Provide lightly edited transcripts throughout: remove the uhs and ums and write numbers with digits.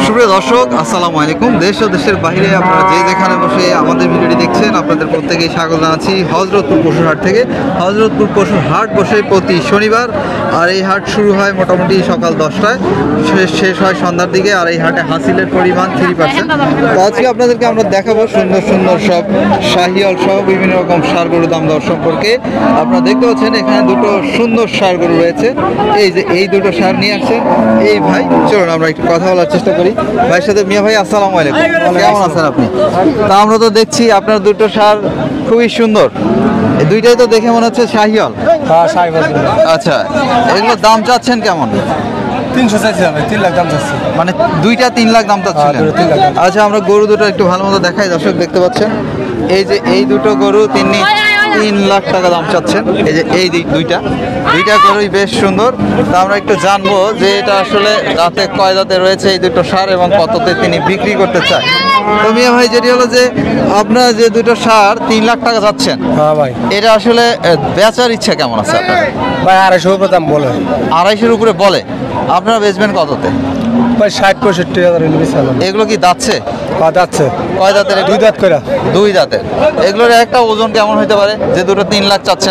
সুপ্রিয় দর্শক, আসসালামু আলাইকুম। দেশ ও দেশের বাইরে আপনারা যে যেখানে বসে আমাদের ভিডিওটি দেখছেন, আপনাদের প্রত্যেকেই স্বাগত জানাচ্ছি হযরতপুর পশুর হাট থেকে। হযরতপুর পশুর হাট বসে প্রতি শনিবার, আর এই হাট শুরু হয় মোটামুটি সকাল 10টায়, শেষ হয় সন্ধ্যার দিকে। আর এই হাটে হাসিলের পরিমাণ 3%। তো আজকে আপনাদেরকে আমরা দেখাবো সুন্দর সুন্দর সব শাহিওয়াল সহ বিভিন্ন রকম ষাঁড় গরুর দাম দর সম্পর্কে। আপনারা দেখতে পাচ্ছেন এখানে দুটো সুন্দর ষাঁড় গরু রয়েছে। এই যে এই দুটো ষাঁড় নিয়ে আসছেন এই ভাই। চলুন আমরা একটু কথা বলার চেষ্টা করি ভাইয়ের সাথে। মিয়া ভাই, আসসালামু আলাইকুম, কেমন আছেন আপনি? তা আমরা তো দেখছি আপনার দুটো ষাঁড় খুবই সুন্দর। এই দুইটাই তো দেখে মনে হচ্ছে শাহিওয়াল। আচ্ছা, এগুলোর দাম চাচ্ছেন কেমন? 300 চাইছিলাম, 3 লাখ দাম চাচ্ছি। মানে দুইটা 3 লাখ দাম চাচ্ছিলেন? আচ্ছা, আমরা গরু দুটো একটু ভালো মতো দেখাই। দর্শক দেখতে পাচ্ছেন এই যে এই দুটো গরু 3 লাখ টাকা দাম চাচ্ছেন। এই যে এই দুইটা গরুই বেশ সুন্দর। তা আমরা একটু জানবো যে এটা আসলে দাঁতে কয় দাঁতে রয়েছে এই দুটো ষাঁড় এবং কততে তিনি বিক্রি করতে চায়। তো মিয়া ভাই, যেটি হলো যে আপনার যে দুটো ষাঁড় 3 লাখ টাকা যাচ্ছেন, হ্যাঁ ভাই, এটা আসলে বেচার ইচ্ছা কেমন আছে আপনার? ভাই 250 উপরে দাম বলে। 250-এর উপরে বলে। আপনারা বেচবেন কততে? ভাই 60-65 হাজার হলে বেচালাম। এগুলো কি দাচ্ছে? হ্যাঁ যাচ্ছে। কয় দাঁতের? 2 দাঁত করে। 2 দাঁতের। এগুলোর একটা ওজন কেমন হতে পারে যে দুটো 3 লাখ চাচ্ছেন?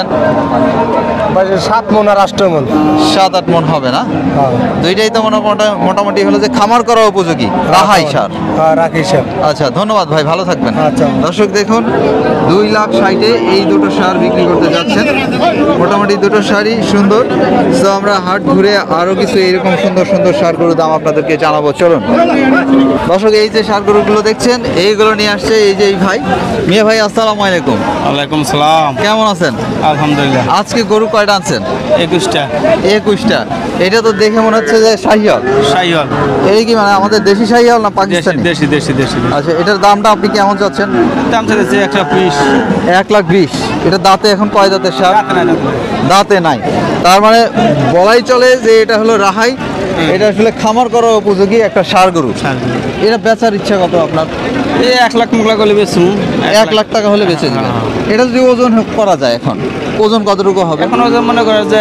ভাই 7 মণ আর 8 মণ। 7-8 মণ হবে না? হ্যাঁ। দুইটাই তো মোটামুটি হলো যে খামার করা উপযোগী রাহাই সার। হ্যাঁ, রাখি স্যার। আচ্ছা, ধন্যবাদ ভাই, ভালো থাকবেন। আচ্ছা। দর্শক দেখুন, 2,60,000-এ এই দুটো সার বিক্রি করতে যাচ্ছেন। মোটামুটি দুটো শাড়ি সুন্দর। তো আমরা হাট ঘুরে আরো কিছু এইরকম সুন্দর সুন্দর সার গরুর দাম আপনাদেরকে জানাবো। চলুন দর্শক, এই যে সার গরুগুলো দেখছেন এইগুলো নিয়ে আসছে এই যে এই ভাই। মিয়া ভাই, আসসালামু আলাইকুম। ওয়ালাইকুম সালাম। কেমন আছেন? আলহামদুলিল্লাহ। আজকে গরু কয়টা আনছেন? 21টা। 21টা। এটা তো দেখে মনে হচ্ছে যে শাহিওয়াল। শাহিওয়াল। এই কি মানে আমাদের দেশি শাহিওয়াল না পাকিস্তানি? দেশি দেশি দেশি। আচ্ছা, এটার দামটা আপনি কেমন চাচ্ছেন? দাম চাইছে 120। 1,20,000। এটা দাঁতে এখন কয় দাঁতের সার? দাঁতে নাই। তার মানে বলাই চলে যে এটা হলো রাহাই। এটা আসলে খামার করার উপযোগী একটা ষাঁড় গরু। এটা বেচার ইচ্ছা কত আপনার? এই 1 লাখ মুগলা করলে বেচু। 1 লাখ টাকা হলে বেচে দিবেন। এটা যদি ওজন করা যায়, এখন ওজন কতটুকু হবে? এখন ওজন মনে করে যে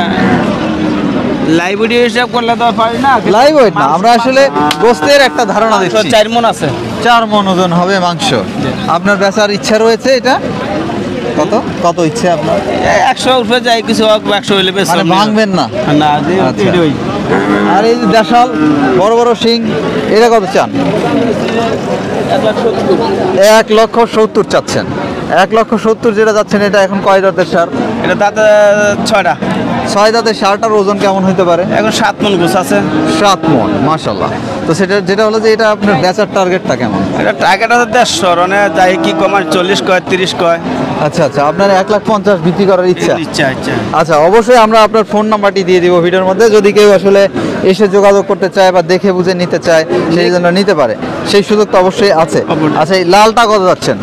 লাইভ ভিডিও হিসাব করলে তো পারি না। লাইভ ওয়েট না, আমরা আসলে গোস্তের একটা ধারণা দিচ্ছি। 4 মণ আছে। 4 মণ ওজন হবে মাংস। আপনার বেচার ইচ্ছা রয়েছে এটা? কত ইচ্ছে আপনার? 100 উপরে যাই কিছু হোক, 100 হইলে বেচু। মানে ভাঙবেন না? না, আচ্ছা। আর এই যে দেশাল বড় বড় শিং, এটা কত চান? 1,70,000 চাচ্ছেন। 1,70,000 যেটা যাচ্ছেন, এটা এখন কয় দাঁতের সার? এটা দাঁতে 6টা। 6 দাঁতের সারটার ওজন কেমন হতে পারে? এখন 7 মণ গোছ আছে। 7 মণ, মাশাআল্লাহ। তো সেটা যেটা হলো যে এটা আপনার বেচার টার্গেটটা কেমন? এটা টার্গেট আছে 150, মানে যাই কি কমার 40 কয় 30 কয়। আচ্ছা, আপনার 1,50,000 বিক্রি করার ইচ্ছা? ইচ্ছা। আচ্ছা, অবশ্যই আমরা আপনার ফোন নাম্বারটি দিয়ে দিব ভিডিওর মধ্যে। যদি কেউ আসলে এসে যোগাযোগ করতে চায় বা দেখে বুঝে নিতে চায়, সেই জন্য নিতে পারে, সেই সুযোগ তো অবশ্যই আছে। আচ্ছা, এই লালটা কত যাচ্ছেন?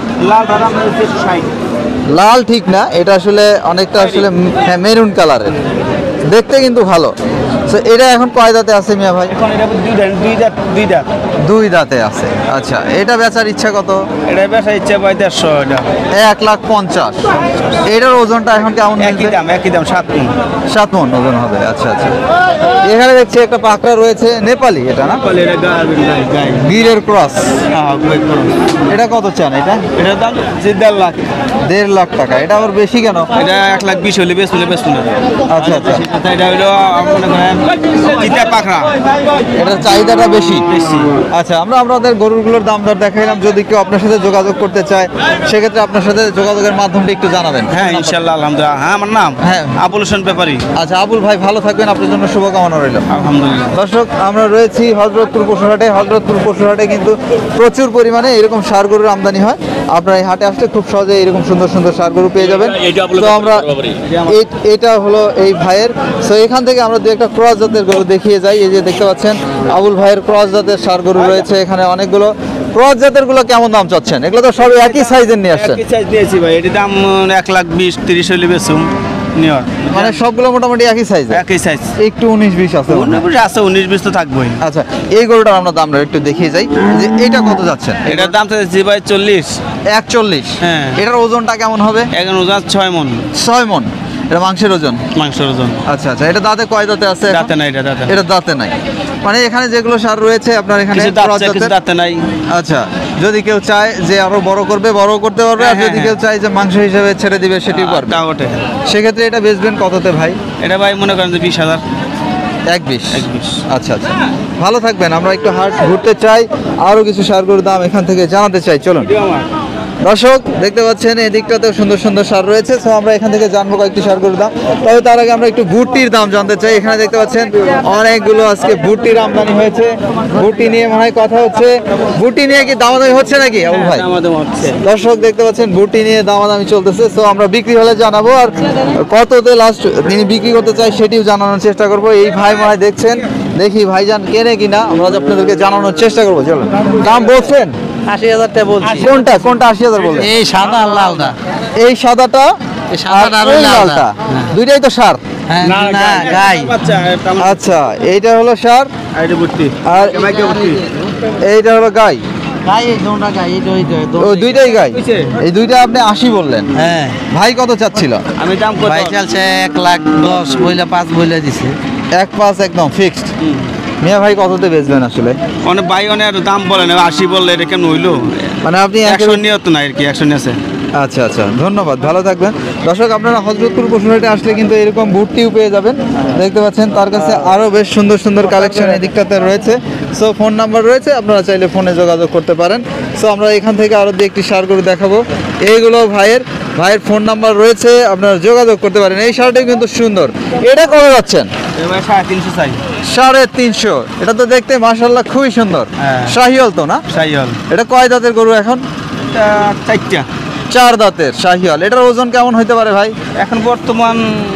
লাল ঠিক না, এটা আসলে অনেকটা আসলে মেরুন কালারের, দেখতে কিন্তু ভালো। তো এটা এখন কয় দাঁতে আছে মিয়া ভাই? এখন এটা 2 দাঁত। 2 দাঁতে আছে। আচ্ছা, এটা বেচার ইচ্ছা কত? এটা বেচা ইচ্ছা পাই 150। এটা 1,50,000। এটার ওজনটা এখন কেমন? একই দাম 7 মণ। 7 মণ ওজন হবে। আচ্ছা। এখানে দেখছি একটা পাকড়া রয়েছে, নেপালি এটা না? এটা গাই গিরের ক্রস। হ্যাঁ, এটা কত চান? এটা এটার দাম 1.5 লাখ। 1.5 লাখ টাকা। এটা আবার বেশি কেন? এটা 1,20,000 হলে বেচবো না। আচ্ছা। এটা হলো মনে করেন ইটা পাকড়া, এটার চাহিদাটা বেশি। আচ্ছা, আমরা আপনাদের গরুগুলোর দাম দর দেখাইলাম। যদি কেউ আপনার সাথে যোগাযোগ করতে চায়, সেক্ষেত্রে আপনার সাথে যোগাযোগের মাধ্যমটা একটু জানাবেন। হ্যাঁ, ইনশাআল্লাহ। আলহামদুলিল্লাহ। হ্যাঁ, আমার নাম আবুল হোসেন ব্যাপারী। আচ্ছা, আবুল ভাই, ভালো থাকবেন, আপনার জন্য শুভকামনা রইল। আলহামদুলিল্লাহ। দর্শক, আমরা রয়েছি হযরতপুর পশুর হাটে। হযরতপুর পশুর হাটে কিন্তু প্রচুর পরিমাণে এরকম ষাঁড় গরুর আমদানি হয়। আপনারা এই হাটে আসলে খুব সহজে এরকম সুন্দর সুন্দর ষাঁড় গরু পেয়ে যাবেন। তো আমরা এটা হলো এই ভাইয়ের। তো এখান থেকে আমরা 2 একটা ক্রস জাতের গরু দেখিয়ে যাই। এই যে দেখতে পাচ্ছেন আবুল ভাইয়ের ক্রস জাতের ষাঁড় গরু রয়েছে এখানে অনেকগুলো। ক্রস জাতের গুলো কেমন দাম চাচ্ছেন? এগুলো তো সব একই সাইজের নিয়ে আসছেন। একই সাইজ দিয়েছি ভাই। এটার দাম 1,20-30 হলে বেচুম। মানে সবগুলো মোটামুটি একই সাইজ? একই সাইজ। একটু 19-20 আছে? 19-20 তো থাকবোই। আচ্ছা, এই গরুটার আমরা দামটা একটু দেখিয়ে যাই যে এটা কত যাচ্ছেন? এটার দাম চাইছি ভাই 40। 1,40? হ্যাঁ। এটার ওজনটা কেমন হবে? এখন ওজন 6 মণ। 6 মণ। এটা মাংসের ওজন? মাংসের ওজন। আচ্ছা। এটা দাঁতে কয় দাঁতে আছে? দাঁতে নাই। এটা দাঁতে নাই। মানে এখানে যেগুলো সার রয়েছে আপনার এখানে কিছু দাঁত ক্রস আছে, কিছু জাতের? দাঁতে নাই। আচ্ছা, যদি কেউ চায় যে আরো বড় করবে বড় করতে পারবে, আর হ্যাঁ, যদি হ্যাঁ, কেউ চায় যে মাংস হিসেবে ছেড়ে দিবে সেটিও পারবে। তা ওঠে। সেক্ষেত্রে এটা বেচবেন কততে ভাই? এটা ভাই মনে করেন যে 20,000। 1.20। 1.20। আচ্ছা আচ্ছা, ভালো থাকবেন। আমরা একটু হাট ঘুরতে চাই, আরো কিছু সারগুলোর দাম এখান থেকে জানাতে চাই, চলুন। দর্শক দেখতে পাচ্ছেন এদিকটাতেও সুন্দর সুন্দর সার রয়েছে, তো আমরা এখান থেকে জানবো কয়েকটি সারগুলোর দাম। তবে তার আগে আমরা একটু ভুট্টির দাম জানতে চাই। এখানে দেখতে পাচ্ছেন অনেকগুলো আজকে ভুট্টির আমদানি হয়েছে। ভুট্টি নিয়ে মনে হয় কথা হচ্ছে। ভুট্টি নিয়ে কি দামাদামি হচ্ছে নাকি আবুল ভাই? আমাদের হচ্ছে। দর্শক দেখতে পাচ্ছেন ভুট্টি নিয়ে দামাদামি চলতেছে, তো আমরা বিক্রি হলে জানাবো, আর কততে লাস্ট তিনি বিক্রি করতে চাই সেটিও জানানোর চেষ্টা করব। এই ভাই মনে হয় দেখছেন, দেখি ভাইজান কেনে কিনা, আমরা আপনাদেরকে জানানোর চেষ্টা করবো। চলুন, দাম বলছেন 80,000 টাকা বলছি। কোনটা কোনটা 80,000 বললেন? এই সাদা আর লালটা। এই সাদাটা এই সাদাটা আর আর ওই ওই লালটা। লালটা, দুইটাই তো সার। হ্যাঁ, না গাই। আচ্ছা, এইটা হলো সার আইডি ভর্তি। আর মাইকে ভর্তি। এইটা হলো গাই। গাই এই দোনটা গাই, এই ও দুইটাই গাই। এই দুইটা আপনি 80 বললেন। হ্যাঁ। ভাই কত চাচ্ছিল? আমি দাম কত? ভাই চালছে 1,10,000 বইলা 5 বইলা দিছে। 1.5 একদম ফিক্সড। মিয়া ভাই কততে বেচবেন আসলে? অনেক ভাই অনেক দাম বলে না, 80 বললে এটা কেমন হইলো? মানে আপনি 100 নিয়ে তো না আর কি, 100 নিয়ে আছে। আচ্ছা আচ্ছা, ধন্যবাদ, ভালো থাকবেন। দর্শক আপনারা হযরতপুর পশুহাটে আসলে কিন্তু এরকম ভুট্টিও পেয়ে যাবেন। দেখতে পাচ্ছেন তার কাছে আরও বেশ সুন্দর সুন্দর কালেকশন এই দিকটাতে রয়েছে। সো ফোন নাম্বার রয়েছে, আপনারা চাইলে ফোনে যোগাযোগ করতে পারেন। সো আমরা এখান থেকে আরও দিয়ে একটি সার করে দেখাবো। এইগুলো ভাইয়ের ফোন নাম্বার রয়েছে, আপনারা যোগাযোগ করতে পারেন। এই সারটাই কিন্তু সুন্দর। এটা কবে যাচ্ছেন? এই ভাই 350 চাই। 350। এটা তো দেখতে মাশাআল্লাহ খুবই সুন্দর। হ্যাঁ। শাহিওয়াল তো না? সাইহল। এটা কয় দাঁতের গরু এখন? এটা 4টা। 4 দাঁতের শাহিওয়াল। এটার ওজন কেমন হইতে পারে ভাই? এখন বর্তমান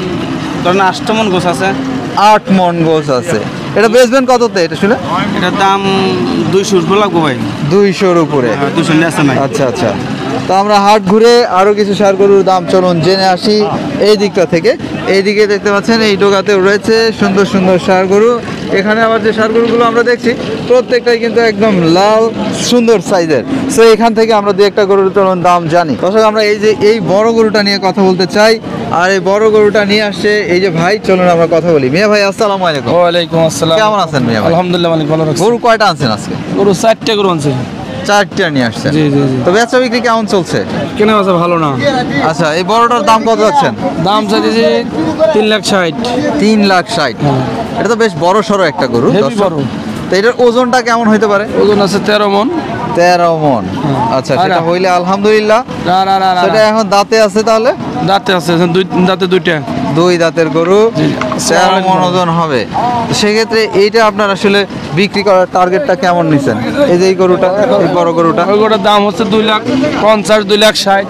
ধরেন 8 মন গোছ আছে। 8 মন গোছ আছে। এটা বেচবেন কততে এটা শুনে? এটার দাম 200 উপর লাগবে ভাই। 200-র উপরে। 200 নিয়ে আছে নাই। আচ্ছা আচ্ছা, তো আমরা হাট ঘুরে আরো কিছু সার গরুর দাম চলুন জেনে আসি এই দিকটা থেকে। এইদিকে দেখতে পাচ্ছেন এই ডোগাতেও রয়েছে সুন্দর সুন্দর সার গরু। এখানে আবার যে সার গরুগুলো আমরা দেখছি প্রত্যেকটাই কিন্তু একদম লাল সুন্দর সাইজের। সো এখান থেকে আমরা দু একটা গরুর চলুন দাম জানি। দর্শক আমরা এই বড় গরুটা নিয়ে কথা বলতে চাই, আর এই বড় গরুটা নিয়ে আসছে এই যে ভাই, চলুন আমরা কথা বলি। মিয়া ভাই আসসালামু আলাইকুম। ওয়ালাইকুম আসসালাম। কেমন আছেন মিয়া ভাই? আলহামদুলিল্লাহ, অনেক ভালো রাখছি। গরু কয়টা আনছেন আজকে? গরু 4টা গরু আনছে। 4টা নিয়ে আসছেন। জি, জি, জি। তো বেচা বিক্রি কেমন চলছে? কেনা আছে ভালো না। আচ্ছা, এই বড়টার দাম কত যাচ্ছেন? দাম চাইছি 3,60,000। 3,60,000। এটা তো বেশ বড় সড়ো একটা গরু। হেভি দর্শক। বড়। তো এটার ওজনটা কেমন হইতে পারে? ওজন আছে 13 মন। 13 মন। আচ্ছা, সেটা হইলে আলহামদুলিল্লাহ। না না না সেটা এখন দাঁতে আছে তাহলে? দাঁতে আছে, দাঁতে দুইটা। 2 দাঁতের গরু, জি। 13 মন ওজন হবে। তো সেক্ষেত্রে এইটা আপনার আসলে বিক্রি করার টার্গেটটা কেমন নিছেন? এই যে এই গরুটা, এই বড় গরুটা ওই গরুটার দাম হচ্ছে 2,50,000, 2,60,000।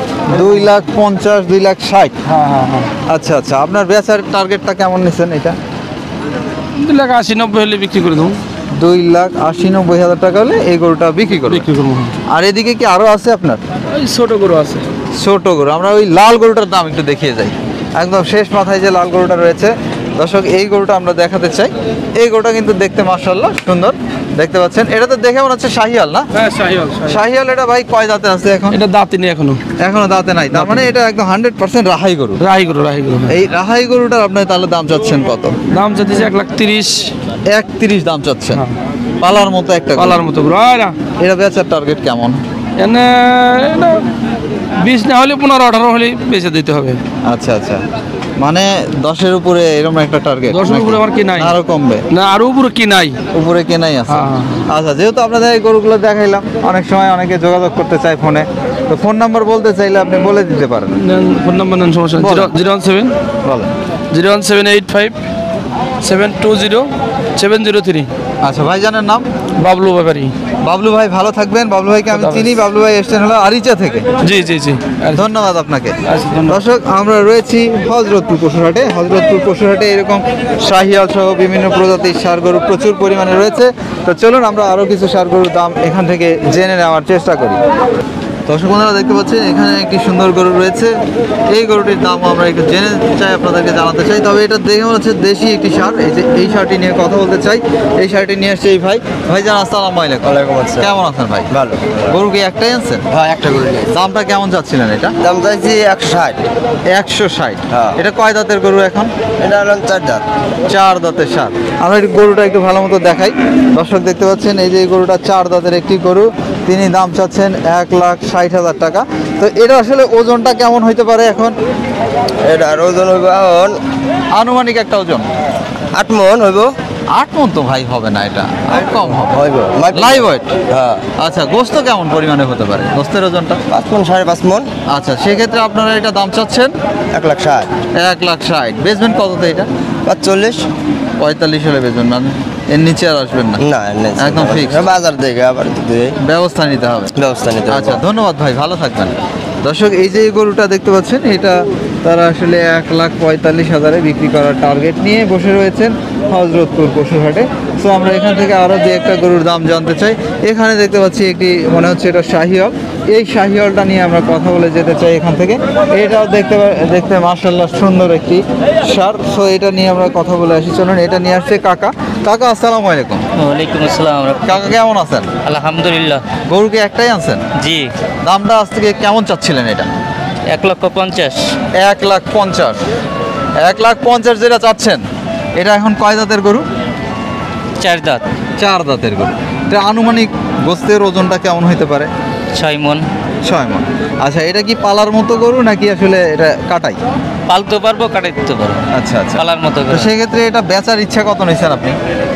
2,50,000, 2,60,000। হ্যাঁ হ্যাঁ হ্যাঁ। আচ্ছা আচ্ছা, আপনার বেচার টার্গেটটা কেমন নিছেন এটা? 2,80,90 হলে বিক্রি করে দেবো। 2,80,90,000 টাকা হলে এই গরুটা বিক্রি করবেন। বিক্রি করবো। আর এদিকে কি আরো আছে আপনার? ওই ছোট গরু আছে। ছোট গরু, আমরা ওই লাল গরুটার দাম একটু দেখিয়ে যাই। একদম শেষ মাথায় যে লাল গরুটা রয়েছে, দর্শক এই গরুটা আমরা দেখাতে চাই। এই গরুটা কিন্তু দেখতে মাশাআল্লাহ সুন্দর, দেখতে পাচ্ছেন। এটা তো দেখে মনে হচ্ছে শাহিয়াল না? হ্যাঁ, শাহিওয়াল। শাহিয়াল। এটা ভাই কয় দাঁতে আছে এখন? এটা দাঁতে নেই এখনো। এখনো দাঁতে নাই, তার মানে এটা একদম 100% রাহাই গরু। রাহি গরু, রাহি গরু। এই রাহাই গরুটার আপনি তাহলে দাম চাচ্ছেন কত? দাম চাইছি 1,30,000। 31 দাম চাচ্ছেন। হ্যাঁ। পালার মতো একটা গরু। পালার মতো গরু। এটা বেচার টার্গেট কেমন? এনে এটা 20 না হলে 15-18 হলে বেচে দিতে হবে। আচ্ছা আচ্ছা, মানে 10-এর উপরে এরকম একটা টার্গেট? 10-এর উপরে আমার কি নাই। আরো কমবে? না, আরো উপরে কি নাই। উপরে কেনাই আছে। হ্যাঁ। আচ্ছা, যেহেতু আপনাদের এই গরুগুলো দেখাইলাম, অনেক সময় অনেকে যোগাযোগ করতে চায় ফোনে, তো ফোন নাম্বার বলতে চাইলে আপনি বলে দিতে পারেন। ফোন নাম্বার নেন, সমস্যা নেই। বলেন। 017 বলেন। 01785 720 703। আচ্ছা, ভাইজানের নাম? বাবলু ব্যাপারী। বাবলু ভাই, ভালো থাকবেন। বাবলু ভাইকে আমি চিনি। বাবলু ভাই এসছেন হলো আরিচা থেকে। জি জি জি। ধন্যবাদ আপনাকে। আচ্ছা, ধন্যবাদ। দর্শক, আমরা রয়েছি হযরতপুর পশুরহাটে। হযরতপুর পশুরহাটে এরকম শাহিয়াল সহ বিভিন্ন প্রজাতির ষাঁড় গরু প্রচুর পরিমাণে রয়েছে। তো চলুন আমরা আরও কিছু ষাঁড় গরুর দাম এখান থেকে জেনে নেওয়ার চেষ্টা করি। দর্শক বন্ধুরা দেখতে পাচ্ছেন এখানে একটি সুন্দর গরু রয়েছে। এই গরুটির দাম আমরা একটু জেনে চাই, আপনাদেরকে জানাতে চাই। তবে এটা দেখে মনে হচ্ছে দেশি একটি সার। এই যে এই সারটি নিয়ে কথা বলতে চাই। এই সারটি নিয়ে আসছে এই ভাই। ভাইজান আসসালামু আলাইকুম। ওয়ালাইকুম আসসালাম। কেমন আছেন ভাই? ভালো। গরু কি একটাই আনছেন? হ্যাঁ, একটা গরু দামটা কেমন যাচ্ছিলেন এটা? দাম চাইছি 160। 160। হ্যাঁ। এটা কয় দাঁতের গরু এখন? এটা হলো 4 দাঁত। 4 দাঁতের সার। আমরা একটু গরুটা একটু ভালো মতো দেখাই। দর্শক দেখতে পাচ্ছেন এই যে এই গরুটা 4 দাঁতের একটি গরু। তিনি দাম চাচ্ছেন 1,60,000 টাকা। তো এটা আসলে ওজনটা কেমন হইতে পারে এখন? এটার ওজন হইব এখন আনুমানিক একটা ওজন 8 মণ হইব। 8 মণ তো ভাই হবে না, এটা আর কম হবে। হইব লাইভ ওয়েট। হ্যাঁ, আচ্ছা, গোস্ত কেমন পরিমাণে হতে পারে? গোস্তের ওজনটা 5 মণ 5.5 মণ। আচ্ছা, সেক্ষেত্রে আপনারা এটা দাম চাচ্ছেন 1,60,000। 1,60,000। বেচবেন কততে এটা? 45। 45 হলে বেচবেন, মানে এর নিচে আর আসবেন না? না, একদম fixed। বাজার দেখে আবার ব্যবস্থা নিতে হবে। ব্যবস্থা নিতে হবে। আচ্ছা, ধন্যবাদ ভাই, ভালো থাকবেন। দর্শক এই যে এই গরুটা দেখতে পাচ্ছেন, এটা তারা আসলে 1,45,000-এ বিক্রি করার টার্গেট নিয়ে বসে রয়েছেন হযরতপুর পশুর হাটে। সো আমরা এখান থেকে আরও যে একটা গরুর দাম জানতে চাই। এখানে দেখতে পাচ্ছি একটি, মনে হচ্ছে এটা শাহিওয়াল। এই শাহিওয়ালটা নিয়ে আমরা কথা বলে যেতে চাই এখান থেকে। এটাও দেখতে মাশাআল্লাহ সুন্দর একটি সার। সো এটা নিয়ে আমরা কথা বলে আসি। চলুন, এটা নিয়ে আসছে কাকা। কাকা আসসালামু আলাইকুম। ওয়ালাইকুম আসসালাম। কাকা কেমন আছেন? আলহামদুলিল্লাহ। গরু কি একটাই আনছেন? জি, দামটা আজ থেকে কেমন চাচ্ছিলেন এটা? 1,50,000। 1,50,000। 1,50,000 যেটা চাচ্ছেন, এটা এখন কয় দাঁতের গরু? 4 দাঁত। 4 দাঁতের গরু। এটা আনুমানিক গোস্তের ওজনটা কেমন হইতে পারে? 6 মণ। 6 মণ। আচ্ছা, এটা কি পালার মতো গরু নাকি আসলে এটা কাটাই? পালতে পারবো, কাটাই দিতে পারবো। আচ্ছা আচ্ছা। পালার মতো তো করে। সেক্ষেত্রে এটা বেচার ইচ্ছা কত নিয়েছেন আপনি?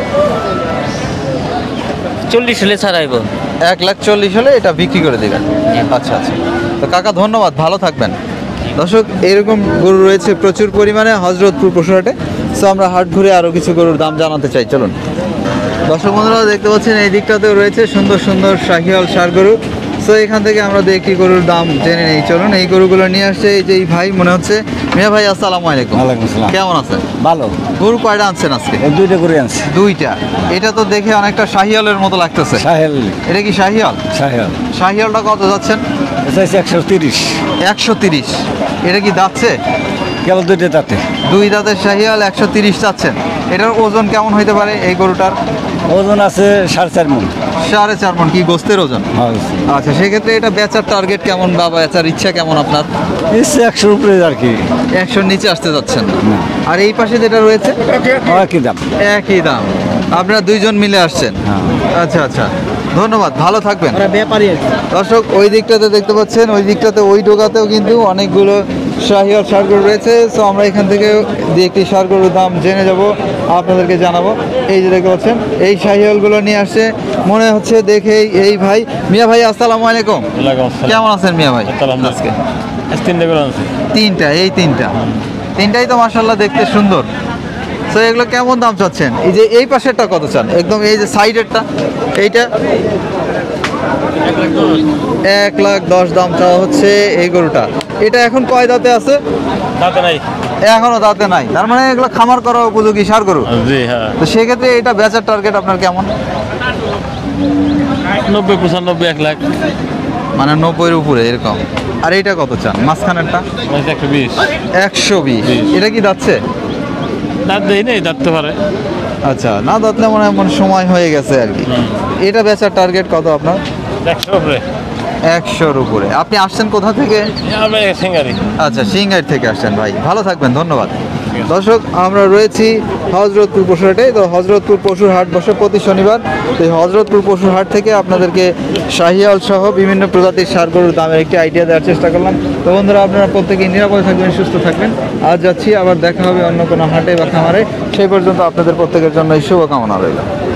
40 হলে ছাড়াইবো। 1,40,000 হলে এটা বিক্রি করে দেবেন? আচ্ছা আচ্ছা। তো কাকা ধন্যবাদ, ভালো থাকবেন। দর্শক, এরকম গরু রয়েছে প্রচুর পরিমাণে হযরতপুর পশুর হাটে। সো আমরা হাট ঘুরে আরও কিছু গরুর দাম জানাতে চাই। চলুন। দর্শক বন্ধুরা দেখতে পাচ্ছেন এই দিকটাতেও রয়েছে সুন্দর সুন্দর শাহিওয়াল ষাঁড় গরু। সো এখান থেকে আমরা দু একটি গরুর দাম জেনে নেই। চলুন, এই গরুগুলো নিয়ে আসছে এই যে এই ভাই, মনে হচ্ছে মিয়া ভাই। আসসালামু আলাইকুম। ওয়ালাইকুম আসসালাম। কেমন আছেন? ভালো। গরু কয়টা আনছেন আজকে? এই দুইটা করে আনছি। 2টা। এটা তো দেখে অনেকটা শাহিওয়ালের মতো লাগতেছে। সাহেল। এটা কি শাহিওয়াল? সাহেল শাহিওয়ালটা কত যাচ্ছেন? চাইছি 130। 130। এটা কি যাচ্ছে? গেল দুইটা তাতে 2 দাঁতের শাহিওয়াল 130 চাচ্ছেন। এটার ওজন কেমন হইতে পারে এই গরুটার? ওজন আছে 4.5 মণ। 4.5 মণ। কি গোস্তের ওজন? আচ্ছা, সেক্ষেত্রে এটা বেচার টার্গেট কেমন বা বেচার ইচ্ছা কেমন আপনার? 100 উপরে আর কি। 100-র নিচে আসতে যাচ্ছেন না। আর এই পাশে যেটা রয়েছে কি দাম? একই দাম। আপনারা দুইজন মিলে আসছেন? আচ্ছা আচ্ছা, ধন্যবাদ, ভালো থাকবেন। দর্শক, ওই দিকটাতে দেখতে পাচ্ছেন, ওই দিকটাতে ওই ডোকাতেও কিন্তু অনেকগুলো শাহিওয়াল ষাঁড় গরু রয়েছে। সো আমরা এখান থেকে দু একটি ষাঁড় গরুর দাম জেনে যাব, আপনাদেরকে জানাবো। এই যে দেখতে পাচ্ছেন এই শাহিওয়ালগুলো নিয়ে আসছে, মনে হচ্ছে দেখেই এই ভাই। মিয়া ভাই আসসালামু আলাইকুম। কেমন আছেন মিয়া ভাই? আজকে 3টা। এই 3টাই তো মাশাআল্লাহ দেখতে সুন্দর। তো এগুলো কেমন দাম চাচ্ছেন? এই যে এই পাশেরটা কত চান? একদম এই যে সাইডেরটা, এইটা 1,10,000 দাম চাওয়া হচ্ছে এই গরুটা। এটা এখন কয় দাঁতে আছে? দাঁতে নাই। এখনো দাঁতে নাই। তার মানে এগুলো খামার করা উপযোগী ষাঁড় গরু। জি হ্যাঁ। তো সেক্ষেত্রে এটা বেচার টার্গেট আপনার কেমন? 90, 95, 1 লাখ। মানে 90-এর উপরে এরকম। আর এইটা কত চান মাঝখানেরটা? 120। 120। এটা কি যাচ্ছে? দাঁত দেই নেই, দাঁততে পারে। আচ্ছা, না দাঁতলে মনে হয় সময় হয়ে গেছে আর কি। এটা বেচার টার্গেট কত আপনার? 100 উপরে। 100-র উপরে। আপনি আসছেন কোথা থেকে? আমরা সিঙ্গারি। আচ্ছা, সিংহাইট থেকে আসছেন ভাই, ভালো থাকবেন, ধন্যবাদ। দর্শক, আমরা রয়েছি হযরতপুর পশুর হাটে। তো হযরতপুর পশুর হাট বসে প্রতি শনিবার। তো এই হযরতপুর পশুর হাট থেকে আপনাদেরকে শাহিওয়াল সহ বিভিন্ন প্রজাতির ষাঁড় গরুর দামের একটি আইডিয়া দেওয়ার চেষ্টা করলাম। তো বন্ধুরা, আপনারা প্রত্যেকেই নিরাপদে থাকবেন, সুস্থ থাকবেন। আজ যাচ্ছি, আবার দেখা হবে অন্য কোনো হাটে বা খামারে। সেই পর্যন্ত আপনাদের প্রত্যেকের জন্য শুভকামনা রইল।